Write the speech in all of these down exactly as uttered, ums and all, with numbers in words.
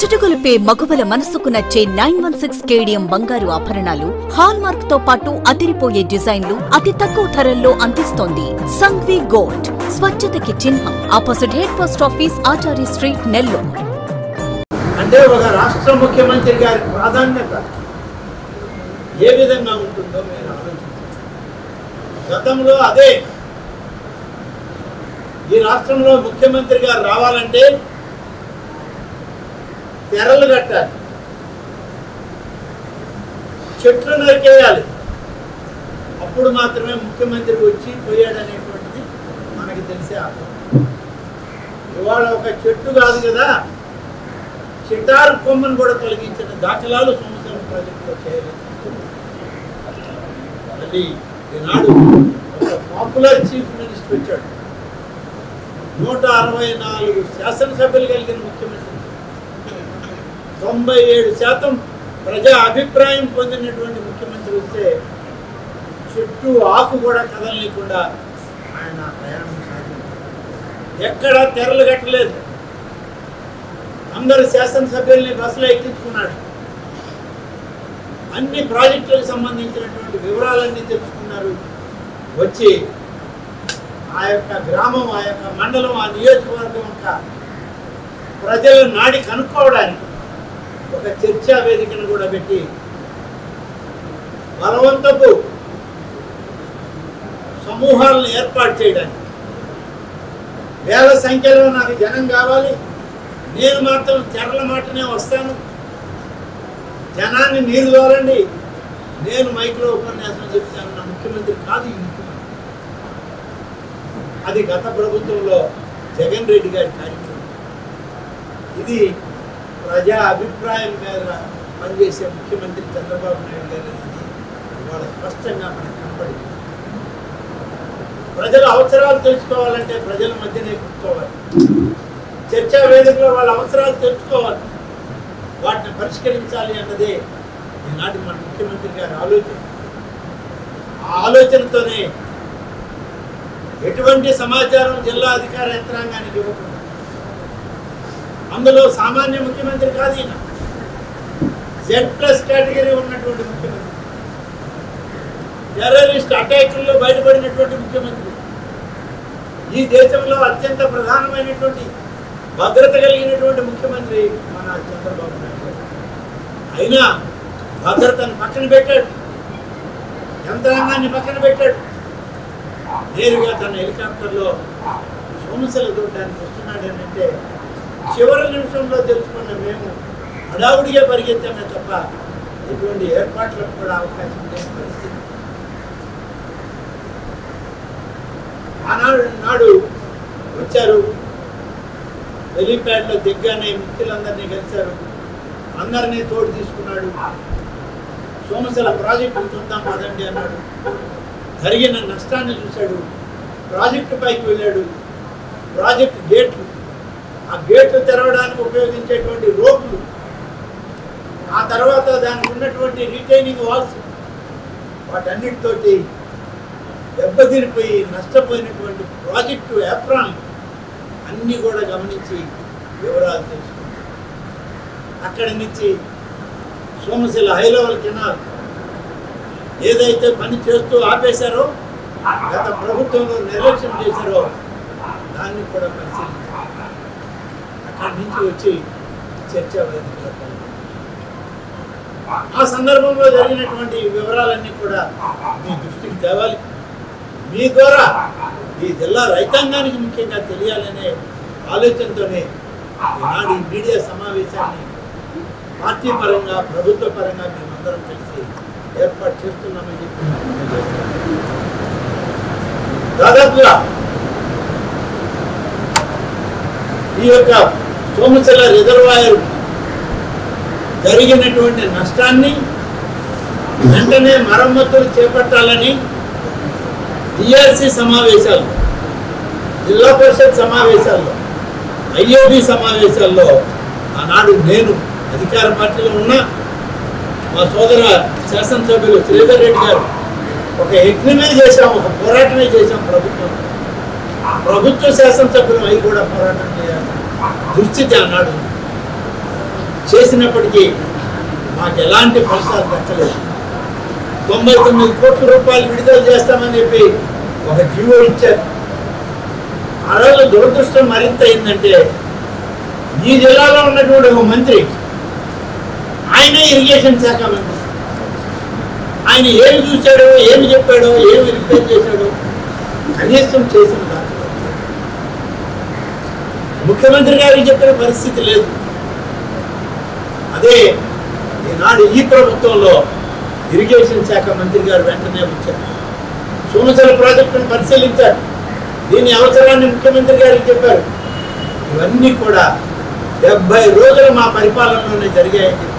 చిటుకులపే మగువల మనసుకు నచ్చే నైన్ వన్ సిక్స్ కేడియం బంగారు ఆభరణాలు హాల్ మార్క్ తో పాటు అదిరిపోయే డిజైన్లు అతి తక్కువ ధరల్లో అందిస్తోంది సంఘవి గోల్డ్. స్వచ్ఛతకి చిహ్నం. Opposite head post office, Acharya street, Nellore. అంటే ఒక రాష్ట్ర ముఖ్యమంత్రి గారి ప్రాధాన్యత ఏ విధంగా ఉంటుందో మీరు ఆలోచించారు. గతంలో అదే ఈ రాష్ట్రంలో ముఖ్యమంత్రి గారు రావాలంటే తెరలు కట్టాలి, చెట్లు నరికేయాలి, అప్పుడు మాత్రమే ముఖ్యమంత్రి వచ్చి పోయాడనేటువంటిది మనకి తెలిసే అర్థం. ఇవాళ ఒక చెట్టు కాదు కదా, చిటారు కొమ్మను కూడా తొలగించిన దాఖలాలు సంవత్సరం ప్రాజెక్టులో చేయలేదు. మళ్ళీ ఈనాడు ఒక పాపులర్ చీఫ్ మినిస్టర్ వచ్చాడు. నూట అరవై నాలుగు శాసనసభ్యులు కలిగిన ముఖ్యమంత్రి, తొంభై ఏడు శాతం ప్రజా అభిప్రాయం పొందినటువంటి ముఖ్యమంత్రి వస్తే చుట్టూ ఆకు కూడా కదలలేకుండా ఆయన ప్రయాణం సాగించారు. ఎక్కడా తెరలు కట్టలేదు. అందరు శాసనసభ్యుల్ని బస్సులో ఎక్కించుకున్నాడు. అన్ని ప్రాజెక్టులకు సంబంధించినటువంటి వివరాలన్నీ తెలుసుకున్నారు. వచ్చి ఆ యొక్క గ్రామం, ఆ యొక్క మండలం, ఆ నియోజకవర్గం యొక్క ప్రజల నాడి కనుక్కోవడానికి ఒక చర్చా వేదికను కూడా పెట్టి బలవంతపు సమూహాలను ఏర్పాటు చేయడానికి, వేల సంఖ్యలో నాకు జనం కావాలి, నేను మాత్రం తెరల మాటనే వస్తాను, జనాన్ని నీరు తోలండి, నేను మైక్రో ఉపన్యాసం చెప్తాను నా ముఖ్యమంత్రి కాదు ఈ ముఖ్యమంత్రి. అది గత ప్రభుత్వంలో జగన్ రెడ్డి గారి కార్యక్రమం. ఇది ప్రజా అభిప్రాయం మీద పనిచేసే ముఖ్యమంత్రి చంద్రబాబు నాయుడు గారు అనేది ఇవాళ స్పష్టంగా మనకు కనపడింది. ప్రజల అవసరాలు తెలుసుకోవాలంటే ప్రజల మధ్యనే కూర్చోవాలి, చర్చా వేదికలో వాళ్ళ అవసరాలు తెలుసుకోవాలి, వాటిని పరిష్కరించాలి అన్నదే ఈనాటి మన ముఖ్యమంత్రి గారి ఆలోచన. ఆ ఆలోచనతోనే ఎటువంటి సమాచారం జిల్లా అధికార యంత్రాంగానికి ఇవ్వకుండా, అందులో సామాన్య ముఖ్యమంత్రి కాదు ఈయన, జెడ్ ప్లస్ కేటగిరీ ఉన్నటువంటి ముఖ్యమంత్రి, టెర్రరిస్ట్ అటాకుల్లో బయటపడినటువంటి ముఖ్యమంత్రి, ఈ దేశంలో అత్యంత ప్రధానమైనటువంటి భద్రత కలిగినటువంటి ముఖ్యమంత్రి మన చంద్రబాబు నాయుడు. అయినా భద్రతను పక్కన పెట్టాడు, యంత్రాంగాన్ని పక్కన పెట్టాడు. నేరుగా తన హెలికాప్టర్లో సమస్యలు చూడడానికి వస్తున్నాడు అని అంటే చివరి నిమిషంలో తెలుసుకున్న మేము హడావుడిగా పరిగెత్తామే తప్ప ఎటువంటి ఏర్పాట్లకు కూడా అవకాశం లేని పరిస్థితి. ఆనాడు నాడు వచ్చారు, హెలీప్యాడ్లో దిగ్గానే ముఖ్యులందరినీ కలిశారు, అందరినీ తోడు తీసుకున్నాడు. సోమశిల ప్రాజెక్టు చూద్దాం పదండి అన్నాడు. జరిగిన నష్టాన్ని చూశాడు, ప్రాజెక్టు పైకి వెళ్ళాడు. ప్రాజెక్టు గేట్లు, ఆ గేట్లు తెరవడానికి ఉపయోగించేటువంటి రోపులు, ఆ తర్వాత దానికి ఉన్నటువంటి రిటైనింగ్ వాల్స్, వాటన్నిటితోటి దెబ్బతిరిపోయి నష్టపోయినటువంటి ప్రాజెక్టు ఏప్రాన్ అన్నీ కూడా గమనించి వివరాలు తెలుసుకున్నాడు. అక్కడి నుంచి సోమశిల హై లెవెల్ కెనాల్ ఏదైతే పని చేస్తూ ఆపేశారో, గత ప్రభుత్వంలో నిర్లక్ష్యం చేశారో దాన్ని కూడా పరిశీలించారు. అక్కడి నుంచి వచ్చి చర్చా వేదికలో ఆ సందర్భంలో జరిగినటువంటి వివరాలన్నీ కూడా మీ దృష్టికి తేవాలి. మీ ద్వారా ఈ జిల్లా రైతాంగానికి ముఖ్యంగా తెలియాలనే ఆలోచనతోనే ఈనాడు ఈ మీడియా సమావేశాన్ని పార్టీ పరంగా, ప్రభుత్వ పరంగా మేమందరం కలిసి ఏర్పాటు చేస్తున్నామని చెప్పి దాదాపుగా ఈ యొక్క సోమశిల రిజర్వాయర్ జరిగినటువంటి నష్టాన్ని వెంటనే మరమ్మతులు చేపట్టాలని టిఆర్సీ సమావేశాల్లో, జిల్లా పరిషత్ సమావేశాల్లో, ఐఏబీ సమావేశాల్లో ఆనాడు నేను అధికార పార్టీలో ఉన్నా మా సోదర శాసనసభ్యులు శ్రీధర్ రెడ్డి గారు ఒక యజ్ఞమే చేశాం, ఒక పోరాటమే చేశాం. ప్రభుత్వం ప్రభుత్వ శాసనసభ్యులు అవి కూడా పోరాటం చేయాలి దుస్థితి అన్నాడు. చేసినప్పటికీ మాకు ఎలాంటి ఫలితాలు దక్కలేదు. తొంభై తొమ్మిది కోట్ల రూపాయలు విడుదల చేస్తామని చెప్పి ఒక జీవో ఇచ్చారు. ఆ రోజు దురదృష్టం మరింత అయిందంటే ఈ జిల్లాలో ఉన్నటువంటి ఒక మంత్రి, ఆయనే ఇరిగేషన్ శాఖ మంత్రి, ఆయన ఏమి చూశాడో, ఏమి చెప్పాడో, ఏమి రిపేర్ చేశాడో కనీసం చేసిన దాంట్లో ముఖ్యమంత్రి గారికి చెప్పిన పరిస్థితి లేదు. అదే ఈనాడు ఈ ప్రభుత్వంలో ఇరిగేషన్ శాఖ మంత్రి గారు వెంటనే వచ్చారు, సోమశిల ప్రాజెక్టును పరిశీలించారు, దీని అవసరాన్ని ముఖ్యమంత్రి గారికి చెప్పారు. ఇవన్నీ కూడా డెబ్బై రోజులు మా పరిపాలనలోనే జరిగాయని చెప్పి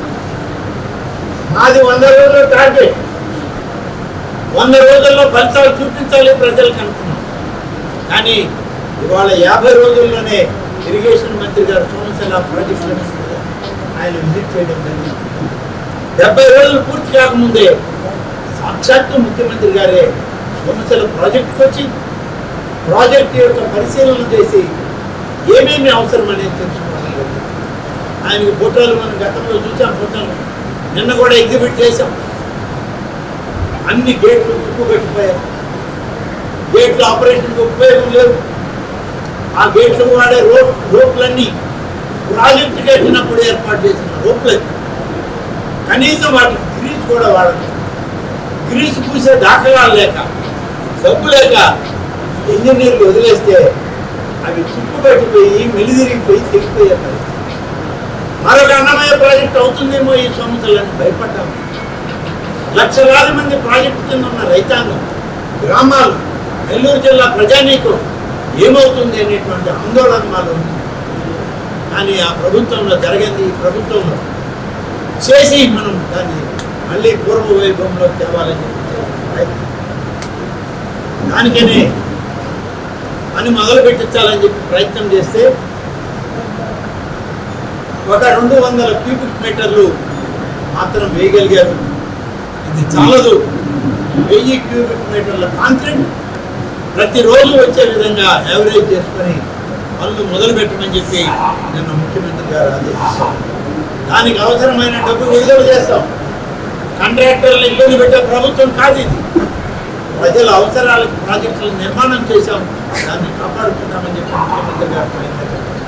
మాది వంద రోజుల టార్గెట్, వంద రోజుల్లో ఫలితాలు చూపించాలి ప్రజలకు అనుకున్నాం. కానీ ఇవాళ యాభై రోజుల్లోనే ఇరిగేషన్ మంత్రి గారు సోమశిల ప్రాజెక్టులను ఆయన విజిట్ చేయడం జరిగింది. డెబ్బై రోజులు పూర్తి కాకముందే సాక్షాత్తు ముఖ్యమంత్రి గారే సోమశిల ప్రాజెక్టుకు వచ్చి ప్రాజెక్టు యొక్క పరిశీలన చేసి ఏమేమి అవసరం అనేది తెలుసుకోవాలి. ఆయనకి ఫోటోలు మనం గతంలో చూసాం, ఫోటోలు నిన్న కూడా ఎగ్జిబిట్ చేశాం. అన్ని గేట్లు తుప్పు పెట్టిపోయాయి, గేట్లు ఆపరేషన్కి ఉపయోగం లేవు. ఆ గేట్లు వాడే రోప్ రోప్లన్నీ ప్రాజెక్టు కట్టినప్పుడు ఏర్పాటు చేసిన రోప్లకి కనీసం వాటికి గ్రీస్ కూడా వాడదు. గ్రీస్ పూసే దాఖలాలు లేక, డబ్బు లేక ఇంజనీర్లు వదిలేస్తే అవి తుప్పు పెట్టిపోయి మెలిదిరిగిపోయి తెగిపోయారు. మరొక అన్నమయ్య ప్రాజెక్ట్ అవుతుందేమో ఈ సంవత్సరాలని భయపడ్డాము. లక్షలాది మంది ప్రాజెక్టు కింద ఉన్న రైతాంగం, గ్రామాలు, నెల్లూరు జిల్లా ప్రజానీకం ఏమవుతుంది అనేటువంటి ఆందోళన మాలో ఉంది. కానీ ఆ ప్రభుత్వంలో జరిగింది, ఈ ప్రభుత్వంలో చేసి మనం దాన్ని మళ్ళీ పూర్వ వైభవంలో తేవాలని చెప్పి దానికనే అని మొదలు పెట్టించాలని చెప్పి ప్రయత్నం చేస్తే ఒక రెండు వందల క్యూబిక్ మీటర్లు మాత్రం వేయగలిగారు. ఇది చాలదు, వెయ్యి క్యూబిక్ మీటర్ల కాంక్రీట్ ప్రతిరోజు వచ్చే విధంగా యావరేజ్ చేసుకొని పనులు మొదలు పెట్టమని చెప్పి నిన్న ముఖ్యమంత్రి గారు ఆదేశించారు. దానికి అవసరమైన డబ్బు విడుదల చేస్తాం. కాంట్రాక్టర్లు ఇబ్బంది పెట్టే ప్రభుత్వం కాదు ఇది. ప్రజల అవసరాలకు ప్రాజెక్టులు నిర్మాణం చేశాం, దాన్ని కాపాడుకుంటామని చెప్పి ముఖ్యమంత్రి గారు ప్రయత్నం.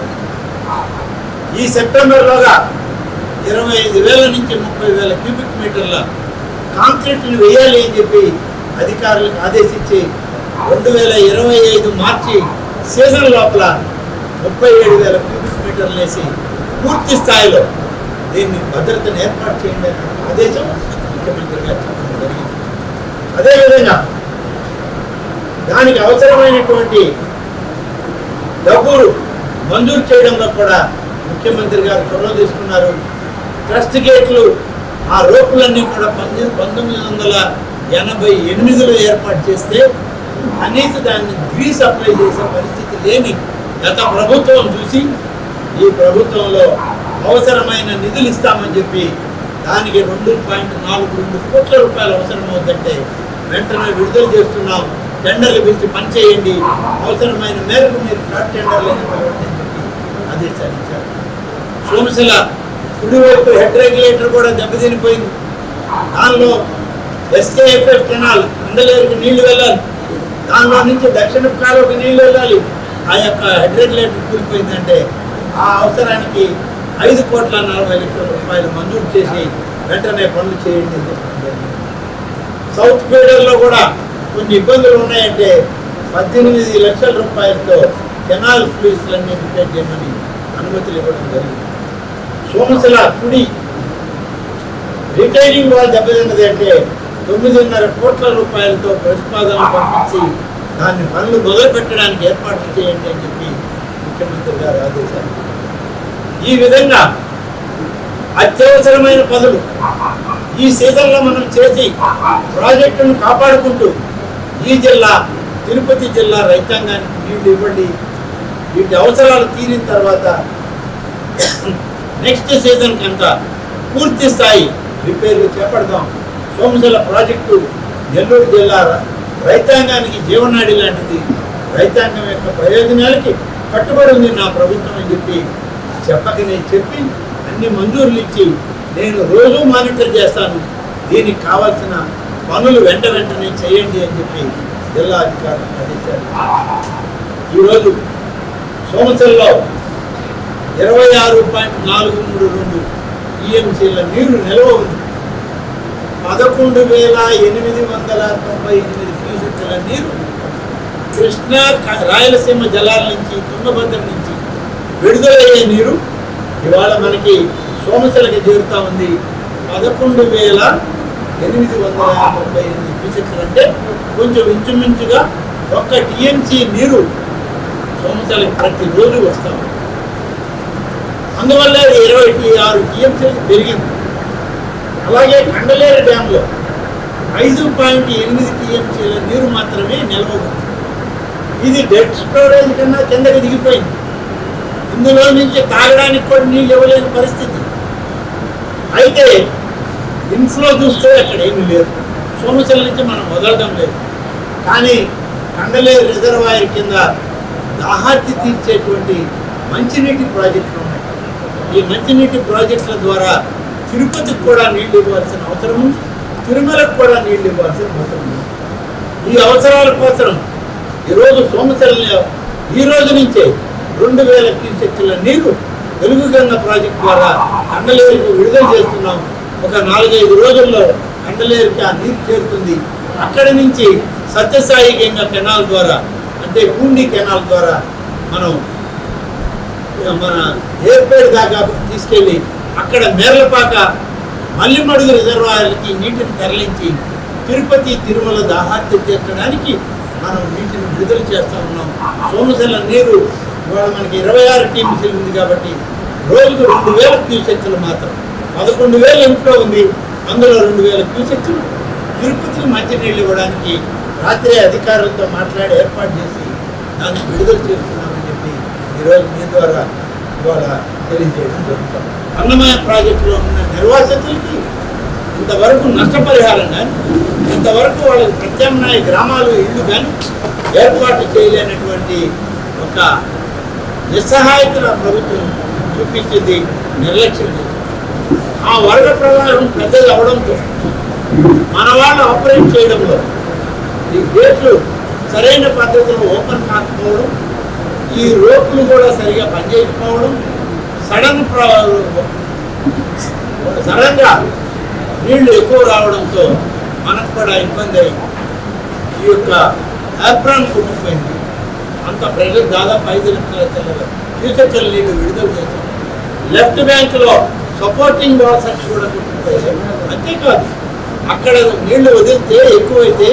ఈ సెప్టెంబర్లోగా ఇరవై ఐదు వేల నుంచి ముప్పై వేల క్యూబిక్ మీటర్ల కాంక్రీట్ను వేయాలి అని చెప్పి అధికారులకు ఆదేశించి రెండు వేల ఇరవై ఐదు మార్చి సీజన్ లోపల ముప్పై ఏడు వేల క్యూబిక్ మీటర్లు వేసి పూర్తి స్థాయిలో దీన్ని భద్రతను ఏర్పాటు చేయండి అనే ఆదేశం ముఖ్యమంత్రి గారు చెప్పడం జరిగింది. అదేవిధంగా దానికి అవసరమైనటువంటి డబ్బులు మంజూరు చేయడంలో కూడా ముఖ్యమంత్రి గారు చొరవ తీసుకున్నారు. ట్రస్ట్ గేట్లు ఆ రోపులన్నీ కూడా పంతొమ్మిది పంతొమ్మిది వందల ఎనభై ఎనిమిదిలో ఏర్పాటు చేస్తే కనీసం దాన్ని గ్రీస్ అప్లై చేసే పరిస్థితి లేని గత ప్రభుత్వం చూసి ఈ ప్రభుత్వంలో అవసరమైన నిధులు ఇస్తామని చెప్పి దానికి రెండు పాయింట్ నాలుగు రెండు కోట్ల రూపాయలు అవసరం అవుతుందంటే వెంటనే విడుదల చేస్తున్నాం, టెండర్లు పిలిచి పనిచేయండి, అవసరమైన మేరకు మీరు ఫ్లాట్ టెండర్లు చెప్పి ఆదేశాలు ఇచ్చారు. సోమశిల కుడివైపు హెడ్ రెగ్యులేటర్ కూడా దెబ్బతినిపోయింది. దానిలో ఎస్కేఎఫ్ఎఫ్ కెనాల్ అందలేరికి నీళ్లు వెళ్ళాలి, దానిలో నుంచి దక్షిణ కాలువకి నీళ్లు వెళ్ళాలి. ఆ యొక్క హెడ్ రెగ్యులేటర్ కూలిపోయిందంటే ఆ అవసరానికి ఐదు కోట్ల నలభై లక్షల రూపాయలు మంజూరు చేసి వెంటనే పనులు చేయండి. సౌత్ ఫీడర్లో కూడా కొన్ని ఇబ్బందులు ఉన్నాయంటే పద్దెనిమిది లక్షల రూపాయలతో కెనాల్ ఫ్లూయిడ్స్లన్నీ రిపేర్ చేయమని అనుమతులు ఇవ్వడం జరిగింది. సోమశిల కుడి రిటైనింగ్ వాల్ దెబ్బతిన్నది అంటే తొమ్మిదిన్నర కోట్ల రూపాయలతో ప్రతిపాదనలు పంపించి దాన్ని పనులు మొదలు పెట్టడానికి ఏర్పాట్లు చేయండి అని చెప్పి ముఖ్యమంత్రి గారు ఆదేశాలు. ఈ విధంగా అత్యవసరమైన పనులు ఈ సీజన్లో మనం చేసి ప్రాజెక్టును కాపాడుకుంటూ ఈ జిల్లా తిరుపతి జిల్లా రైతాంగానికి నీళ్లు ఇవ్వండి. వీటి అవసరాలు తీరిన తర్వాత నెక్స్ట్ సీజన్ కంతా పూర్తి స్థాయి రిపేర్లు చేపడదాం. సోమశిల ప్రాజెక్టు నెల్లూరు జిల్లా రైతాంగానికి జీవనాడి లాంటిది, రైతాంగం యొక్క ప్రయోజనాలకి కట్టుబడి ఉంది నా ప్రభుత్వం అని చెప్పి చెప్పకనే చెప్పి అన్ని మంజూరులు ఇచ్చి నేను రోజు మానిటర్ చేస్తాను, దీనికి కావాల్సిన పనులు వెంట వెంటనే చేయండి అని చెప్పి జిల్లా అధికారులు ఆదేశారు. ఈరోజు సోమశిలలో ఇరవై ఆరు పాయింట్ నాలుగు మూడు రెండు టీఎంసీల నీరు నిల్వ ఉంది. పదకొండు వేల ఎనిమిది వందల తొంభై ఎనిమిది క్యూసెక్కుల నీరు కృష్ణా రాయలసీమ జలాల నుంచి తుంగభద్ర నుంచి విడుదలయ్యే నీరు ఇవాళ మనకి సోమశిలకి చేరుతా ఉంది. పదకొండు వేల ఎనిమిది వందల తొంభై ఎనిమిది క్యూసెక్కులు అంటే కొంచెం ఇంచుమించుగా ఒక్క టీఎంసీ నీరు సోమశిలకి ప్రతిరోజు వస్తాం. అందువల్ల ఇరవై ఆరు టీఎంసీలకు పెరిగింది. అలాగే కండలేరు డ్యాంలో ఐదు పాయింట్ ఎనిమిది టీఎంసీల నీరు మాత్రమే నిల్వ ఉంది. ఇది డెడ్ స్టోరేజ్ కన్నా కిందకి దిగిపోయింది. ఇందులో నుంచి తాగడానికి కూడా నీళ్ళు ఇవ్వలేని పరిస్థితి. అయితే ఇన్ఫ్లో చూస్తే అక్కడ ఏమీ లేదు. సోమశిల నుంచి మనం వదలడం లేదు. కానీ కండలేరు రిజర్వాయర్ కింద దాహార్తి తీర్చేటువంటి మంచినీటి ప్రాజెక్టులు ఉన్నాయి. ఈ మంచినీటి ప్రాజెక్టుల ద్వారా తిరుపతికి కూడా నీళ్లు ఇవ్వాల్సిన అవసరం ఉంది, తిరుమలకు కూడా నీళ్లు ఇవ్వాల్సిన అవసరం ఉంది. ఈ అవసరాల కోసం ఈరోజు సోమశిలలో ఈ రోజు నుంచే రెండు వేల క్యూసెక్కుల నీరు వెలుగుగంగ ప్రాజెక్టు ద్వారా కండలేరుకు విడుదల చేస్తున్నాం. ఒక నాలుగైదు రోజుల్లో కండలేరుకి ఆ నీరు చేరుతుంది. అక్కడి నుంచి సత్యసాయి గంగ కెనాల్ ద్వారా అంటే పూండి కెనాల్ ద్వారా మనం మన ఏర్పేడు దాకా తీసుకెళ్ళి అక్కడ మేర్లపాక మల్లిమడుగు రిజర్వాయర్లకి నీటిని తరలించి తిరుపతి తిరుమల దాహార్తి తీర్చడానికి మనం నీటిని విడుదల చేస్తూ ఉన్నాం. సోమశిల నీరు ఇవాళ మనకి ఇరవై ఆరు టీఎంసీలు ఉంది కాబట్టి రోజుకు రెండు వేల క్యూసెక్కులు మాత్రం పదకొండు వేల ఇంట్లో ఉంది. అందులో రెండు వేల క్యూసెక్కులు తిరుపతికి మంచినీళ్ళు ఇవ్వడానికి రాత్రి అధికారులతో మాట్లాడి ఏర్పాటు చేసి దాన్ని విడుదల చేస్తున్నామని చెప్పి ఈరోజు మీ ద్వారా ఇవాళ తెలియజేయడం జరుగుతుంది. అన్నమయ్య ప్రాజెక్టులో ఉన్న నిర్వాసితులకి ఇంతవరకు నష్టపరిహారం కానీ ఇంతవరకు వాళ్ళకి ప్రత్యామ్నాయ గ్రామాలు ఇళ్ళు కానీ ఏర్పాటు చేయలేనటువంటి ఒక నిస్సహాయతను ప్రభుత్వం చూపించింది, నిర్లక్ష్యం చేసింది. ఆ వరద ప్రవాహం పెద్దది అవడంతో మన వాళ్ళు ఆపరేట్ చేయడంలో ఈ గేట్లు సరైన పద్ధతిలో ఓపెన్ కాకపోవడం, ఈ రోడ్లు కూడా సరిగా పనిచేయకపోవడం, సడన్ సడన్గా నీళ్లు ఎక్కువ రావడంతో మనకు కూడా ఇబ్బంది అయింది. ఈ యొక్క యాప్రాన్ కుట్టిపోయింది. అంత ప్రజలు దాదాపు ఐదు లక్షల క్యూసెక్కుల నీళ్లు విడుదల చేశారు. లెఫ్ట్ బ్యాంక్లో సపోర్టింగ్ వాల్స్ కూడా కుట్టిపోయాయి. అంతేకాదు అక్కడ నీళ్లు వదిలితే ఎక్కువైతే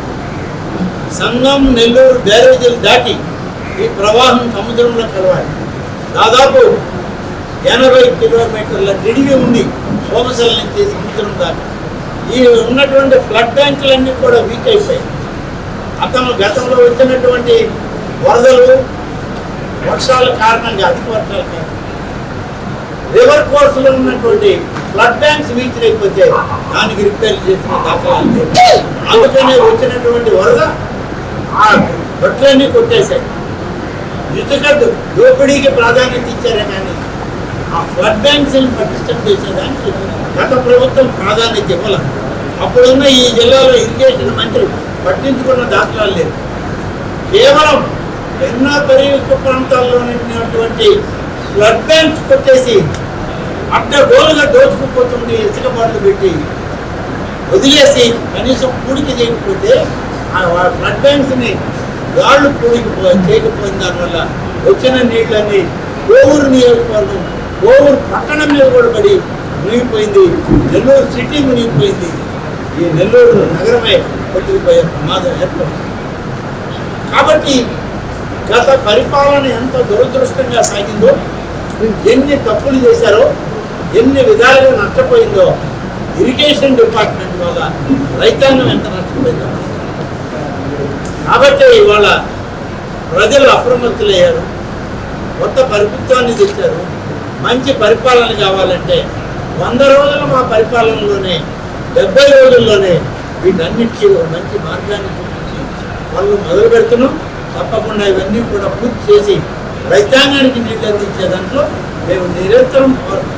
సంగం నెల్లూరు బ్యారేజీలు దాటి ఈ ప్రవాహం సముద్రంలో కలవాలి. దాదాపు ఎనభై కిలోమీటర్ల నిడివి ఉంది సోమశిల నుంచి సముద్రం దాకా. ఈ ఉన్నటువంటి ఫ్లడ్ బ్యాంకులన్నీ కూడా వీక్ అయిపోయాయి. అతను గతంలో వచ్చినటువంటి వరదలు వర్షాల కారణంగా అధిక వర్షాల కారణంగా రివర్ కోర్సులో ఉన్నటువంటి ఫ్లడ్ బ్యాంక్స్ వీక్ అయిపోతే దానికి రిపేర్ చేసిన దాఖలాలు లేవు. అందుకనే వచ్చినటువంటి వరద ఆ గట్లన్నీ కొట్టేశాయి. ఇసుక దోపిడీకి ప్రాధాన్యత ఇచ్చారే కానీ ఆ ఫ్లడ్ బ్యాంక్స్ని పటిష్టం చేసేదానికి గత ప్రభుత్వం ప్రాధాన్యత ఇవ్వాలి. అప్పుడున్న ఈ జిల్లాలో ఇరిగేషన్ మంత్రి పట్టించుకున్న దాఖలాలు లేవు. కేవలం ఎన్నో పరియుక్త ప్రాంతాల్లో ఉన్నటువంటి ఫ్లడ్ బ్యాంక్స్ కొట్టేసి అడ్డగోలుగా దోచుకుపోతుంది. ఇసుక బాటలు పెట్టి వదిలేసి కనీసం పూడికి చేయకపోతే ఆ ఫ్లడ్ బ్యాంక్స్ని గాళ్ళు పూడికి చేయకపోయిన దానివల్ల వచ్చిన నీళ్ళని కోవూరు నియోజకవర్గం కోవూరు పట్టణం మీద కూడా పడి మునిగిపోయింది. నెల్లూరు సిటీ మునిగిపోయింది. ఈ నెల్లూరు నగరమే కొట్టుకుపోయే ప్రమాదం ఏర్పడింది. కాబట్టి గత పరిపాలన ఎంత దురదృష్టంగా సాగిందో, ఎన్ని తప్పులు చేశారో, ఎన్ని విధాలుగా నష్టపోయిందో, ఇరిగేషన్ డిపార్ట్మెంట్ వల్ల రైతాంగం ఎంత నష్టపోయిందో. కాబట్టి ఇవాళ ప్రజలు అప్రమత్తులయ్యారు. కొత్త ప్రభుత్వాన్ని తెచ్చారు. మంచి పరిపాలన కావాలంటే వంద రోజులు మా పరిపాలనలోనే డెబ్బై రోజుల్లోనే వీటన్నిటికీ మంచి మార్గాన్ని చూపించి వాళ్ళు మొదలు పెడుతున్నాం. తప్పకుండా ఇవన్నీ కూడా పూర్తి చేసి రైతాంగానికి నీళ్ళు అందించే దాంట్లో మేము నిరంతరం పనిచేస్తాం.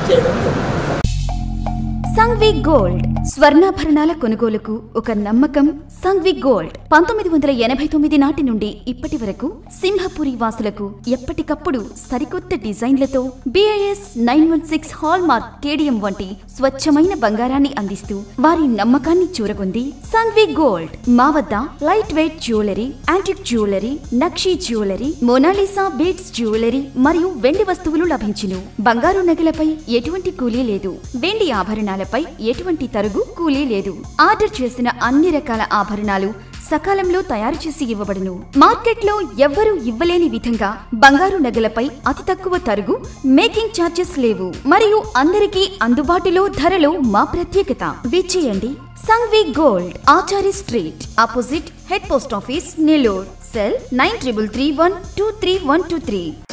చేయడం జరుగుతుంది. సంఘ్వి గోల్డ్ స్వర్ణాభరణాల కొనుగోలుకు ఒక నమ్మకం. సంఘ్వి గోల్డ్ పంతొమ్మిది వందల ఎనభై తొమ్మిది నాటి నుండి ఇప్పటి వరకు సింహపురి వాసులకు ఎప్పటికప్పుడు సరికొత్త డిజైన్లతో BIS nine one six hallmark కేడియం వంటి స్వచ్ఛమైన బంగారాన్ని అందిస్తూ వారి నమ్మకాన్ని చూరగొంది సంఘ్వి గోల్డ్. మా వద్ద light weight jewellery, antique jewellery, Nakshi jewellery, Mona Lisa beads jewellery మరియు వెండి వస్తువులు లభించును. బంగారు నగలపై ఎటువంటి కూలీ లేదు. వెండి ఆభరణాలపై ఎటువంటి తరుగు కూలీ లేదు. ఆర్డర్ చేసిన అన్ని రకాల ఆభరణాలు సకాలంలో తయారు చేసి ఇవ్వబడును. మార్కెట్లో ఎవ్వరూ ఇవ్వలేని విధంగా బంగారు నగలపై అతి తక్కువ తరుగు, మేకింగ్ ఛార్జెస్ లేవు మరియు అందరికీ అందుబాటులో ధరలో మా ప్రత్యేకత. విచ్చేయండి Sanghvi gold, Achari street, opposite head post office, Nellore. Cell nine triple three one two three one two three.